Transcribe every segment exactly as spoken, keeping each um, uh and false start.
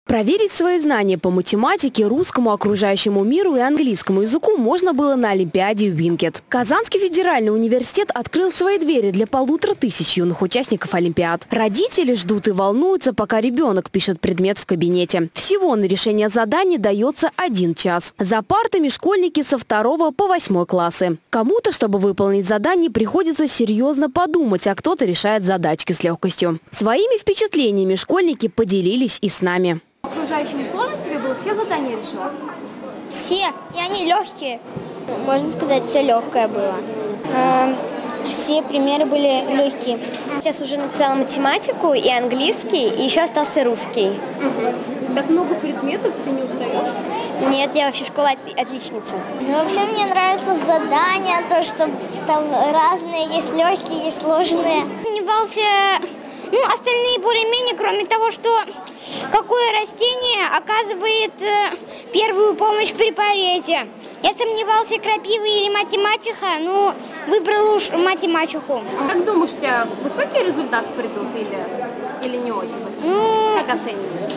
Проверить свои знания по математике, русскому, окружающему миру и английскому языку можно было на Олимпиаде в Винкет. Казанский федеральный университет открыл свои двери для полутора тысяч юных участников Олимпиад. Родители ждут и волнуются, пока ребенок пишет предмет в кабинете. Всего на решение заданий дается один час. За партами школьники со второго по восьмой классы. Кому-то, чтобы выполнить задание, приходится серьезно подумать, а кто-то решает задачки с легкостью. Своими впечатлениями школьники поделились и с нами. Окружающим сложно тебе было? Все задания решила? Все. И они легкие. Можно сказать, все легкое было. Все примеры были легкие. Сейчас уже написала математику и английский, и еще остался русский. Угу. Так много предметов, ты не устаешь? Нет, я вообще школа отличница. Ну, вообще мне нравятся задания, то, что там разные, есть легкие, есть сомневался, ну, остальные более-менее, кроме того, что какое растение оказывает первую помощь при порезе. Я сомневался, крапива или мать-мачеха, но выбрала уж мать-мачеху. Как думаешь, у тебя высокие результаты придут или, или не очень? Ну, как оцениваешь?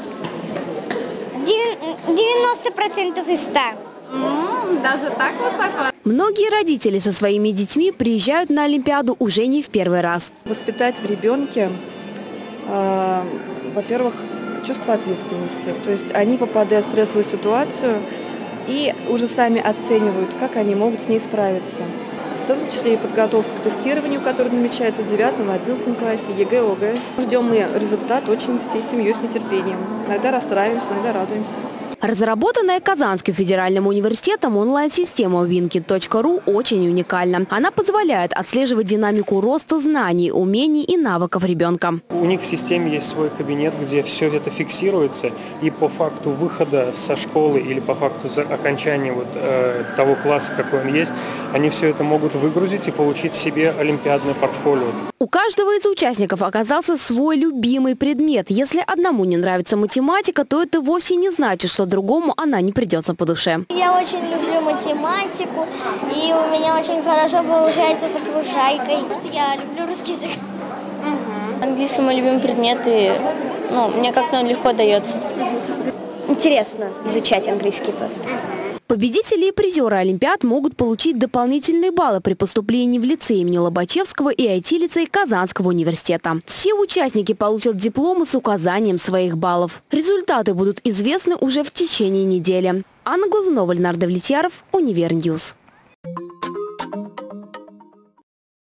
девяносто процентов из ста. Mm, даже так высоко? Многие родители со своими детьми приезжают на Олимпиаду уже не в первый раз. Воспитать в ребенке, э, во-первых, чувство ответственности. То есть они попадают в стрессовую ситуацию и уже сами оценивают, как они могут с ней справиться. В том числе и подготовка к тестированию, которое намечается в девятом, одиннадцатом классе, ЕГЭ, ОГЭ. Ждем мы результат очень всей семьей с нетерпением. Иногда расстраиваемся, иногда радуемся. Разработанная Казанским федеральным университетом онлайн-система винкет точка ру очень уникальна. Она позволяет отслеживать динамику роста знаний, умений и навыков ребенка. У них в системе есть свой кабинет, где все это фиксируется, и по факту выхода со школы или по факту окончания вот, э, того класса, какой он есть, они все это могут выгрузить и получить себе олимпиадное портфолио. У каждого из участников оказался свой любимый предмет. Если одному не нравится математика, то это вовсе не значит, что другому она не придется по душе. Я очень люблю математику, и у меня очень хорошо получается с окружайкой. Я люблю русский язык. Угу. Английский мой любимый предмет, и ну, мне как-то он легко дается. Интересно изучать английский просто. Победители и призеры Олимпиад могут получить дополнительные баллы при поступлении в лицей имени Лобачевского и ай ти-лицей Казанского университета. Все участники получат дипломы с указанием своих баллов. Результаты будут известны уже в течение недели. Анна Глазунова, Леонард Давлетьяров, Универньюз.